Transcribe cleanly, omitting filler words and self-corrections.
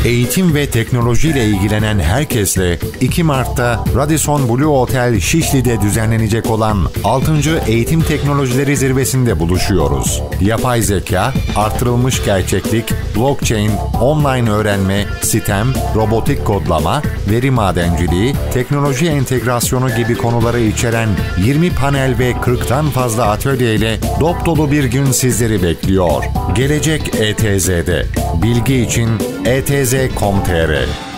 Eğitim ve teknolojiyle ilgilenen herkesle 2 Mart'ta Radisson Blu Otel Şişli'de düzenlenecek olan 6. Eğitim Teknolojileri Zirvesi'nde buluşuyoruz. Yapay zeka, artırılmış gerçeklik, blockchain, online öğrenme, sistem, robotik kodlama, veri madenciliği, teknoloji entegrasyonu gibi konuları içeren 20 panel ve 40'tan fazla atölyeyle dop dolu bir gün sizleri bekliyor. Gelecek ETZ'de. Bilgi için etz.com.tr